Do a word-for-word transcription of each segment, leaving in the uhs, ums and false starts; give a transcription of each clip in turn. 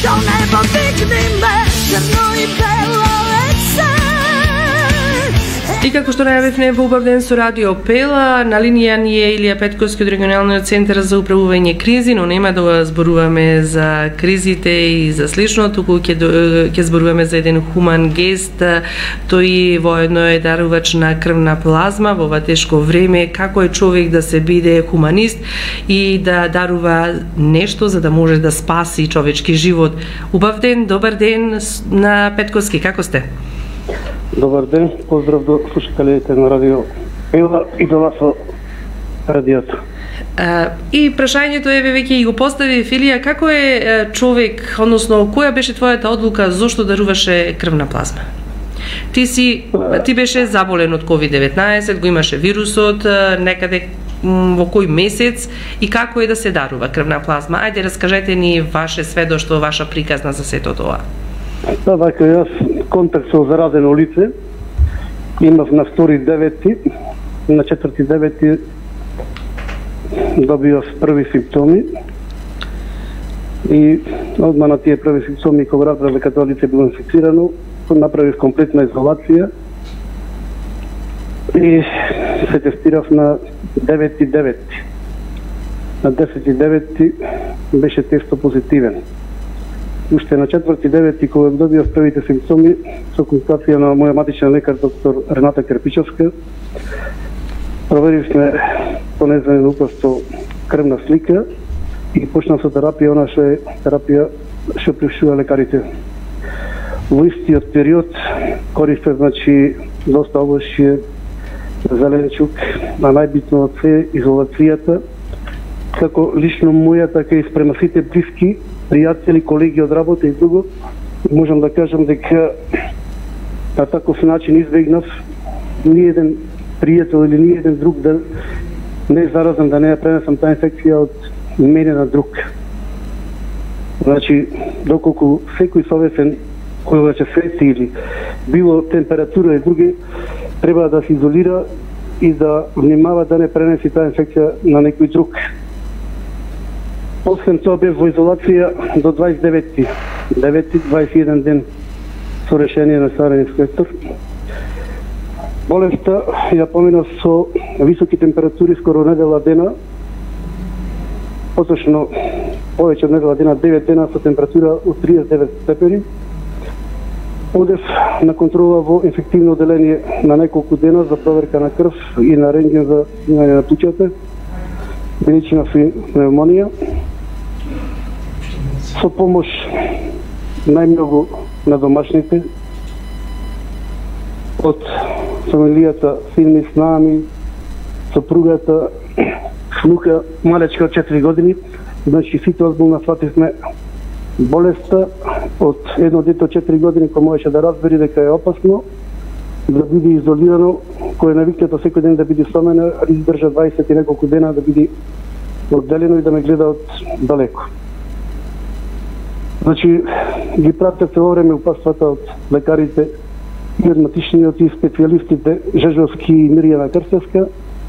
do neba dignime, crno i belo лице. И како што најавивме во убав ден со Радио Пела, на линија ни е Илија Петкоски од регионалниот центар за управување кризи, но нема да зборуваме за кризите и за слично, туку ќе ќе зборуваме за еден хуман гест. Тој воедно е дарувач на крвна плазма во ова тешко време. Како е човек да се биде хуманист и да дарува нешто за да може да спаси човечки живот. Убав ден, добар ден на Петкоски, како сте? Добар ден, поздрав до слушателите на Радио Пела и до вас во радиото. Uh, и прашањето е веќе и го постави Филија, како е uh, човек, односно која беше твојата одлука зошто даруваше крвна плазма? Ти си ти беше заболен од ковид деветнаесет, го имаше вирусот, uh, некаде во кој месец и како е да се дарува крвна плазма? Ајде раскажете ни ваше сведоштво, ваша приказна за сето тоа. Да, така, јас контакт со заразено лице имав на втори девети, на четврти девети добивав први симптоми и одма на тие први симптоми кога разбрав дека тоа лице било инфицирано, направив комплетна изолација и се тестирав на девети девети. На десети девети беше тесто позитивен. Уште на четврти девети кога добиав првите симптоми со консултација на моја матичен лекар доктор Рената Керпичовска, проверивме по незванен упорство крвна слика и почнав со терапија, она што е терапија што препишува лекарите. Во истиот период користев, значи, доста овошје, зеленчук, а најбитно од се изолацијата, како лично моја, така и спрема сите блиски, пријатели, колеги од работа и друго, можам да кажам дека на таков начин избегнав ни еден пријател или ни еден друг да не заразам, да не ја пренесам таа инфекција од мене на друг. Значи, доколку секој совесен кој ќе свети или било температура и други, треба да се изолира и да внимава да не пренеси таа инфекција на некој друг. Освен тоа бев во изолација до дваесет и деветти, девети, дваесет и еден ден со решение на старен инспектор. Болеста ја поминав со високи температури скоро недела дена, поточно повеќе од недела дена, девет дена со температура од триесет и девет степени. Одев на контрола во инфективно оделение на неколку дена за проверка на крв и на рентген за снимање на плуќата, величина пневмонија. Со помош најмногу на домашните, од фамилијата, сини, снами, сопругата, внука, малечка од четири години, значи сите озбилно фативме болеста од едно дете од четири години кој можеше да разбери дека е опасно, да биде изолирано, кој е навикнато секој ден да биде со мене, издржа дваесет и неколку дена да биде одделено и да ме гледа од далеко. Значи, ги пратев цело време упатствата од лекарите и од матичниот и специјалистите Жежовски и Мирјана Крстевска.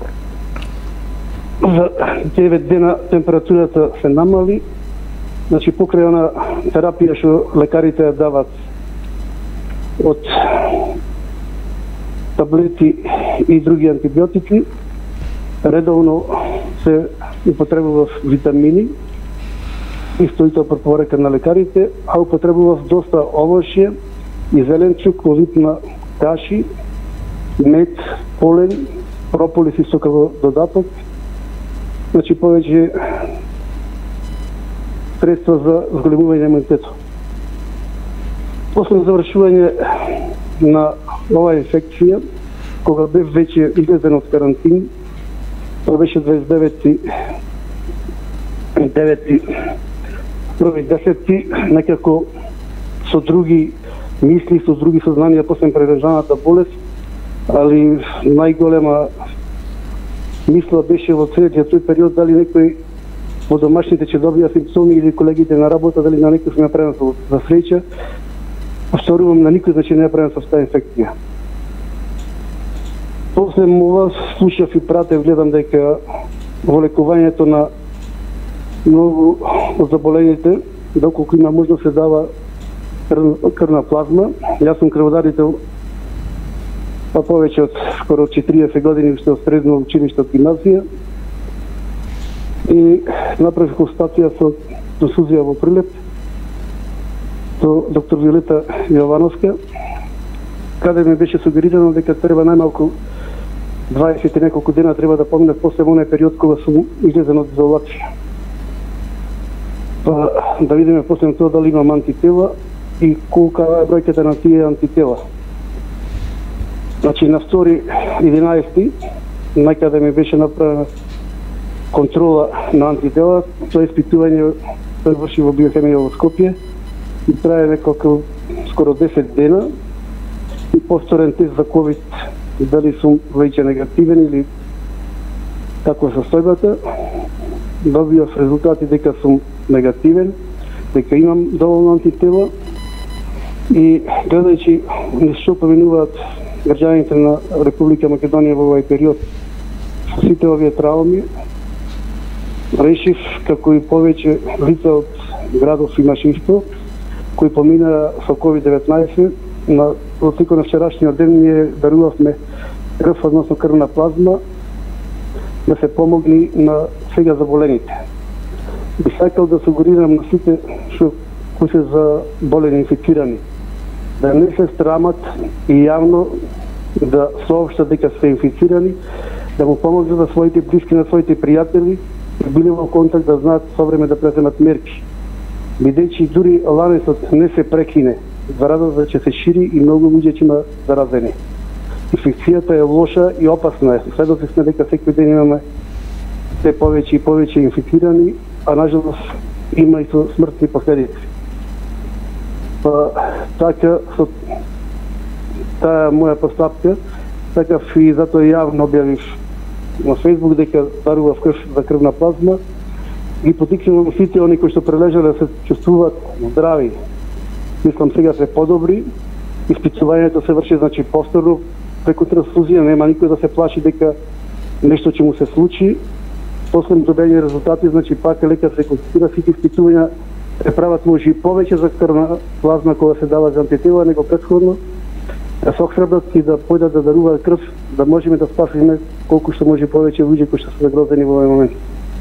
За девет дена температурата се намали. Значи, покрај она терапија што лекарите ја дават од таблети и други антибиотици, редовно се употребував витамини, исто и тоа препорека на лекарите, а употребував доста овошје и зеленчук во вид на каши, мед, полен, прополис исто како додаток. Значи, повеќе средства за зголемување на имунитетот. После завршување на оваа инфекција, кога бев веќе излезен од карантин, тоа беше дваесет девети девети први десети, некако со други мисли, со други сознанија после прережаната болест, али најголема мисла беше во целиот тој период дали некој во домашните ќе добија симптоми или колегите на работа, дали на некој сме пренесол. За среќа, повторувам, на никој значи не ја пренесол таа инфекција. После ова слушав и пратев, гледам дека во лекувањето на многу од заболените доколку има можност се дава крвна плазма. Јас сум крводарител па повеќе од скоро четириесет години уште од средно училиште од гимназија. И направив констатација со Сузија во Прилеп, до доктор Виолета Јовановска, каде ми беше сугерирано дека треба најмалку дваесет и неколку дена треба да помине после оној период кога сум излезен од изолација. Па да видиме после тоа дали имам антитела и колка е бројката на тие антитела. Значи на втори единаесети најкаде ми беше направена контрола на антитела, тоа испитување се врши во биохемија во Скопје и трае неколку скоро десет дена и повторен тест за ковид, дали сум веќе негативен или како состојбата. Добиав резултати дека сум негативен, дека имам доволно антитела и гледајќи што поминуваат граѓаните на Република Македонија во овој период со сите овие травми, решив како и повеќе лица од градов и машинство кои помина со ковид деветнаесет, на во текот на вчерашниот ден ние дарувавме крв, односно крвна плазма, да се помогни на сега заболените. Би сакал да сугерирам на сите што кои се заболени, инфектирани, да не се страмат и јавно да соопштат дека се инфицирани, да му помогнат на своите блиски, на своите пријатели, и биле во контакт да знаат со време да преземат мерки. Бидејќи дури ланецот не се прекине, заразата ќе се шири и многу луѓе ќе има заразени. Инфекцијата е лоша и опасна. Сведоци сме дека секој ден имаме се повеќе и повеќе инфицирани, а нажалост има и со смртни последици. Па така со таа моја постапка, така и затоа јавно објавив на Фејсбук дека дарував крв за крвна плазма и потикнувам сите они кои што прележале да се чувствуваат здрави. Мислам сега се подобри, испитувањето се врши значи повторно преку трансфузија, нема никој да се плаши дека нешто ќе му се случи. После добени резултати, значи пак лекар се констатира, сите испитувања се прават може и повеќе за крвна плазма кога се дава за антитела него претходно. Да се охрабрат и да појдат да даруваат крв, да можеме да спасиме колку што може повеќе луѓе кои што се загрозени во овој момент.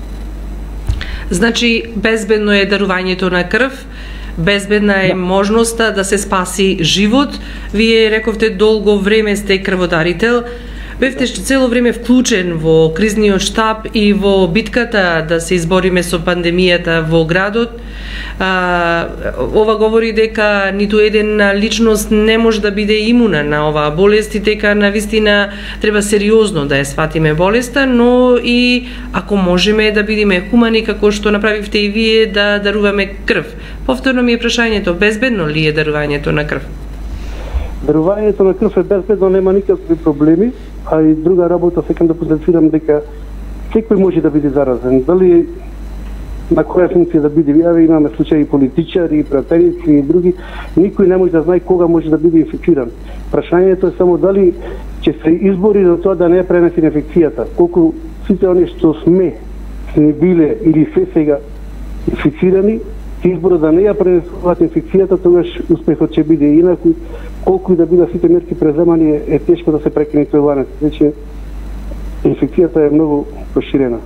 Значи, безбедно е дарувањето на крв, безбедна е да. можноста да се спаси живот. Вие рековте долго време сте крводарител. Бевте цело време вклучен во кризниот штаб и во битката да се избориме со пандемијата во градот. А, ова говори дека ниту една личност не може да биде имуна на оваа болест и дека навистина треба сериозно да ја сватиме болеста, но и ако можеме да бидеме хумани како што направивте и вие да даруваме крв. Повторно ми е прашањето, безбедно ли е дарувањето на крв? Дарувањето на крв е безбедно, нема никакви проблеми, а и друга работа сакам да потенцирам дека секој може да биде заразен. Дали на која функција да биде, јаве имаме случаи политичари, пратеници и други, никој не може да знае кога може да биде инфектиран. Прашањето е само дали ќе се избори за тоа да не ја пренеси инфекцијата. Колку сите оние што сме, не биле или се сега инфицирани, изборот да не ја пренесуваат инфекцијата, тогаш успехот ќе биде. Инаку, колку и да бидат сите мерки преземани, е, е тешко да се прекине тој ланец. Значи, инфекцијата е многу проширена.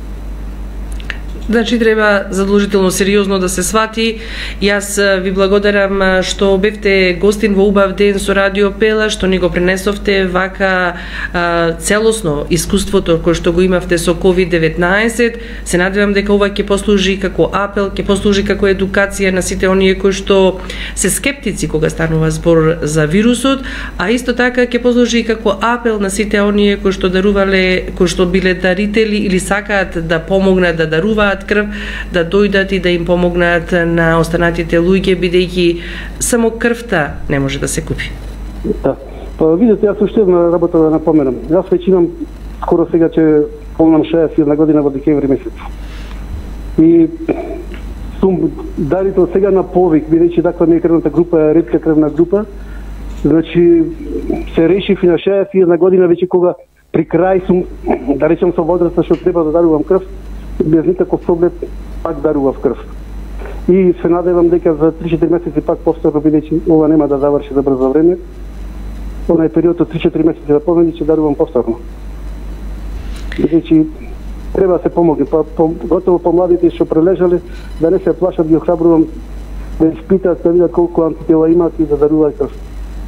Значи треба задолжително сериозно да се свати. Јас ви благодарам што бевте гостин во убав ден со Радио Пела, што ни го пренесовте вака а, целосно искуството кое што го имавте со ковид деветнаесет. Се надевам дека ова ќе послужи како апел, ќе послужи како едукација на сите оние кои што се скептици кога станува збор за вирусот, а исто така ќе послужи како апел на сите оние кои што дарувале, кои што биле дарители или сакаат да помогнат да даруваат крв, да дојдат и да им помогнат на останатите луѓе, бидејќи само крвта не може да се купи. Да. Па видите, јас уште една работа да напоменам. Јас веќе имам скоро сега ќе полнам шеесет една година во декември месец. И сум дарител сега на повик, бидејќи таква ми е крвната група, е ретка крвна група. Значи се решив и на шеесет една година веќе кога при крај сум, да речем со возраста што треба да дарувам крв, без никаков проблем пак дарував крв. И се надевам дека за три-четири месеци пак повторно, бидејќи ова нема да заврши за брзо време, онај период од три-четири месеци да помени ќе дарувам повторно. Бидејќи треба да се помогне, па, по, готово помладите што прележале, да не се плашат, ги охрабрувам да испитаат, да видат колку антитела имаат и да даруваат крв.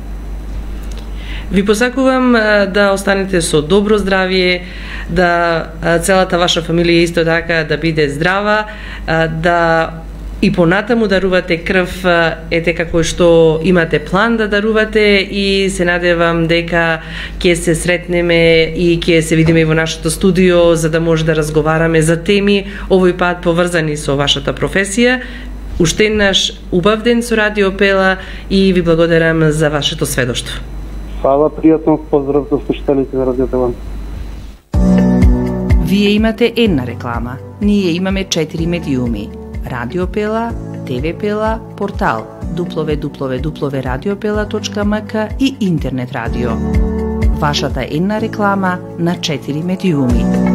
Ви посакувам да останете со добро здравје, да целата ваша фамилија исто така да биде здрава, да и понатаму дарувате крв, ете како што имате план да дарувате, и се надевам дека ќе се сретнеме и ќе се видиме и во нашето студио за да може да разговараме за теми овој пат поврзани со вашата професија. Уште еднаш убав ден со Радио Пела и ви благодарам за вашето сведоштво. Фала, пријатно, поздрав за слушателите на Радио Пела. Вие имате една реклама, ние имаме четири медиуми. Радио Пела, те ве Пела, портал дабл ю дабл ю дабл ю точка радио пела точка ем ка и интернет радио. Вашата една реклама на четири медиуми.